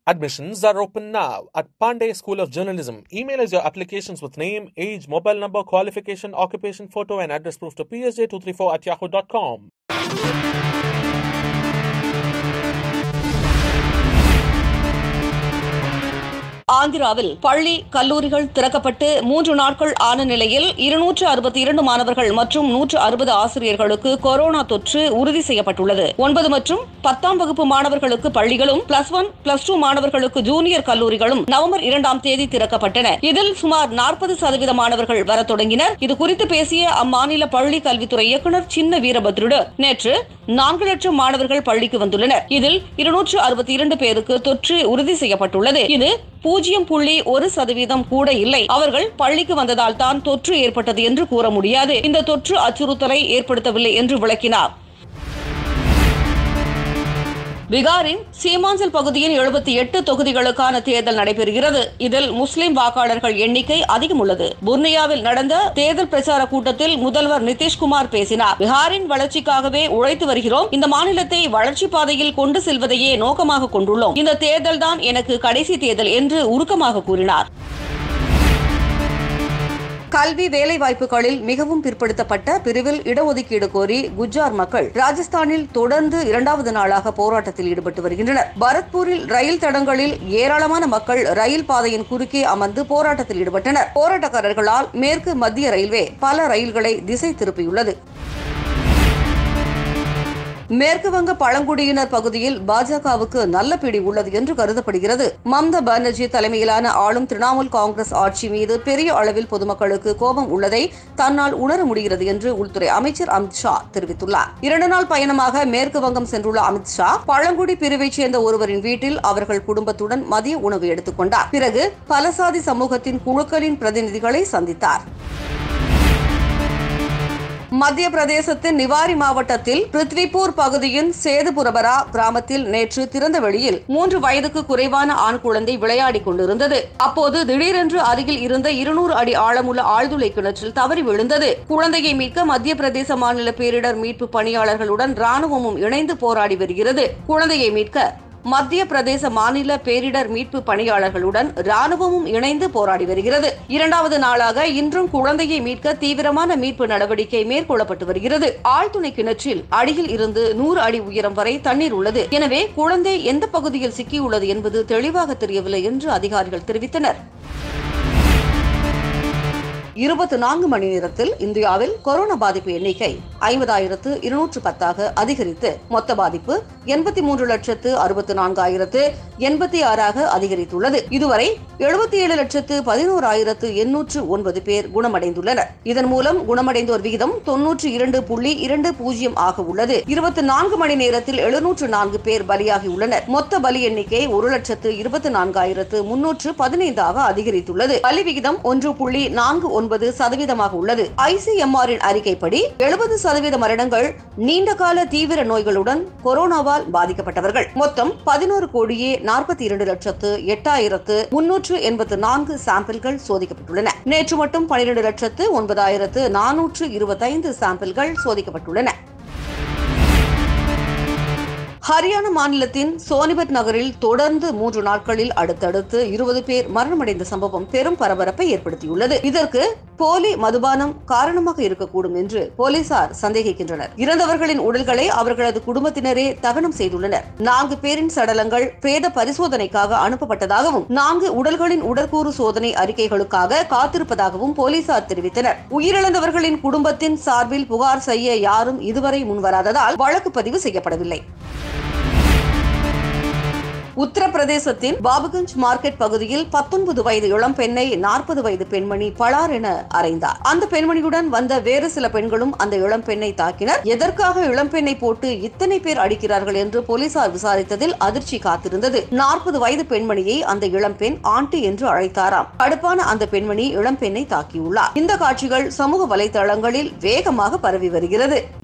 Admissions are open now at Pandey School of Journalism. Email us your applications with name, age, mobile number, qualification, occupation, photo and address proof to psj234@yahoo.com. ஆந்திராவில் பள்ளி கல்லூரிகள் திறக்கப்பட்டு 3 நாட்கள் ஆன நிலையில் 262 மாணவர்கள் மற்றும் 160 ஆசிரியர்களுக்கு கொரோனா தொற்று உறுதி செய்யப்பட்டுள்ளது. 9 மற்றும் 10ஆம் வகுப்பு மாணவர்களுக்கு பள்ளிகளும் +1+2 மாணவர்களுக்கு ஜூனியர் கல்லூரிகளும் நவம்பர் 2ஆம் தேதி திறக்கப்பட்டன. இதில் சுமார் 40% மாணவர்கள் வரத் தொடங்கினர். இதுகுறித்து பேசிய அம்மாநில பள்ளி கல்வித்துறை இயக்குநர் சின்ன வீரபத்ருடு, நேற்று 4 லட்சம் மாணவர்கள் பள்ளிக்கு வந்துள்ளனர். இதில் 262 பேருக்கு தொற்று உறுதி செய்யப்பட்டுள்ளது. இது 0.1% கூட இல்லை. அவர்கள் பள்ளிக்கு வந்ததால் தான் தொற்று ஏற்பட்டது என்று கூற முடியாது. இந்த தொற்று அச்சுறுத்தலை ஏற்படுத்தவில்லை என்று விளக்கினார். பீகாரின் சீமாஞ்சல் பகுதியின் 78 தொகுதிகளுக்கான தேர்தல் நடைபெறுகிறது. இதில் முஸ்லிம் வாக்காளர்கள் எண்ணிக்கை அதிகம் உள்ளது. புர்னியாவில் நடந்த தேர்தல் பிரச்சார கூட்டத்தில் முதல்வர் நிதிஷ்குமார் பேசினார். பீகாரின் வளர்ச்சிக்காகவே உழைத்து வருகிறோம். இந்த மாநிலத்தை வளர்ச்சி பாதையில் கொண்டு செல்வதையே நோக்கமாக கொண்டுள்ளோம். இந்த தேர்தல் தான் எனக்கு கடைசி தேர்தல் என்று உருக்கமாக கூறினார். கல்வி வேலைவாய்ப்புகளில் மிகவும் பிற்படுத்தப்பட்ட பிரிவில் இடஒதுக்கீடு கோரி குஜ்ஜார் மக்கள் ராஜஸ்தானில் தொடர்ந்து 2வது நாளாக போராட்டத்தில் ஈடுபட்டு வருகின்றனர். பரத்பூரில் ரயில் தடங்களில் ஏராளமான மக்கள் ரயில் பாதையின் குறுக்கே அமர்ந்து போராட்டத்தில் ஈடுபட்டனர். போராட்டக்காரர்களால் மேற்கு மத்திய ரயில்வே பல ரயில்களை திசை திருப்பியுள்ளது. மேற்கு வங்க பழங்குடியினர் பகுதியில் பாஜகவுக்கு நல்ல பிடி உள்ளது என்று கருதப்படுகிறது. மம்தா பானர்ஜி தலைமையிலான ஆளும் திரிணாமுல் காங்கிரஸ் ஆட்சி மீது பெரிய அளவில் பொதுமக்களுக்கு கோபம் உள்ளதை தன்னால் உணர முடிகிறது என்று உள்துறை அமைச்சர் அமித்ஷா தெரிவித்துள்ளார். 2 நாள் பயணமாக மேற்கு வங்கம் சென்றுள்ள அமித்ஷா பழங்குடி பிரிவைச் சேர்ந்த ஒருவரின் வீட்டில் அவர்கள் குடும்பத்துடன் மதிய உணவு எடுத்துக் கொண்டார். பிறகு பலசாதி சமூகத்தின் குழுக்களின் பிரதிநிதிகளை சந்தித்தார். மத்திய பிரதேசத்தின் நிவாரி மாவட்டத்தில் பிருத்விபூர் பகுதியின் சேதுபுரபரா கிராமத்தில் நேற்று திறந்த வெளியில் 3 வயதுக்கு குறைவான ஆண் குழந்தை விளையாடிக் கொண்டிருந்தது. அப்போது திடீரென்று அருகில் இருந்த 200 அடி ஆழமுள்ள ஆழ்துளை கிணற்றில் தவறி விழுந்தது. குழந்தையை மீட்க மத்திய பிரதேச மாநில பேரிடர் மீட்பு பணியாளர்களுடன் ராணுவமும் இணைந்து போராடி வருகிறது. குழந்தையை மீட்க மத்திய பிரதேச மாநில பேரிடர் மீட்பு பணியாளர்களுடன் ராணுவமும் இணைந்து போராடி வருகிறது. 2வது நாளாக இன்றும் குழந்தையை மீட்க தீவிரமான மீட்பு நடவடிக்கை மேற்கொள்ளப்பட்டு வருகிறது. ஆழ்துளை கிணற்றில் அடியில் இருந்து 100 அடி உயரம் வரை தண்ணீர் உள்ளது. எனவே குழந்தை எந்த பகுதியில் சிக்கியுள்ளது என்பது தெளிவாக தெரியவில்லை என்று அதிகாரிகள் தெரிவித்தனர். 24 மணி நேரத்தில் இந்தியாவில் கொரோனா பாதிப்பு எண்ணிக்கை 50,210 அதிகரித்து மொத்த பாதிப்பு 83,64,086 அதிகரித்துள்ளது. இதுவரை 77,11,809 பேர் குணமடைந்துள்ளனர். இதன் மூலம் குணமடைந்தோர் விகிதம் 92.20 ஆக உள்ளது. 24 மணி நேரத்தில் 704 பேர் பலியாகியுள்ளனர். மொத்த பலி எண்ணிக்கை 1,24,315 அதிகரித்துள்ளது. பலி விகிதம் 1.49% உள்ளது. ICMR-இன் அறிக்கைப்படி 70% மரணங்கள் நீண்டகால தீவிர நோய்களுடன் கொரோனாவால் பாதிக்கப்பட்டவர்கள். மொத்தம் 11,42,08,384 சாம்பிள்கள் சோதிக்கப்பட்டுள்ளன. நேற்று மட்டும் 12,09,425 சாம்பிள்கள் சோதிக்கப்பட்டுள்ளன. ஹரியானா மாநிலத்தின் சோனிபத் நகரில் தொடர்ந்து 3 நாட்களில் அடுத்தடுத்து 20 பேர் மரணமடைந்த சம்பவம் பெரும் பரபரப்பை ஏற்படுத்தியுள்ளது. இதற்கு போலி மதுபானம் காரணமாக இருக்கக்கூடும் என்று போலீசார் சந்தேகிக்கின்றனர். இறந்தவர்களின் உடல்களை அவர்களது குடும்பத்தினரே தகனம் செய்துள்ளனர். 4 பேரின் சடலங்கள் பிரேத பரிசோதனைக்காக அனுப்பப்பட்டதாகவும் 4 உடல்களின் உடற்கூறு சோதனை அறிக்கைகளுக்காக காத்திருப்பதாகவும் போலீசார் தெரிவித்தனர். உயிரிழந்தவர்களின் குடும்பத்தின் சார்பில் புகார் செய்ய யாரும் இதுவரை முன்வராததால் வழக்கு பதிவு செய்யப்படவில்லை. உத்தரப்பிரதேசத்தின் பாபுகஞ்ச் மார்க்கெட் பகுதியில் 19 வயது இளம் பெண்ணை 40 வயது பெண்மணி பளார் என அறைந்தார். அந்த பெண்மணியுடன் வந்த வேறு சில பெண்களும் அந்த இளம் பெண்ணை தாக்கினர். எதற்காக இளம் பெண்ணை போட்டு இத்தனை பேர் அடிக்கிறார்கள் என்று போலீசார் விசாரித்ததில் அதிர்ச்சி காத்திருந்தது. 40 வயது பெண்மணியை அந்த இளம் பெண் ஆண்டி என்று அழைத்தாராம். கடுப்பான அந்த பெண்மணி இளம் பெண்ணை தாக்கியுள்ளார். இந்த காட்சிகள் சமூக வலைதளங்களில் வேகமாக பரவி வருகிறது.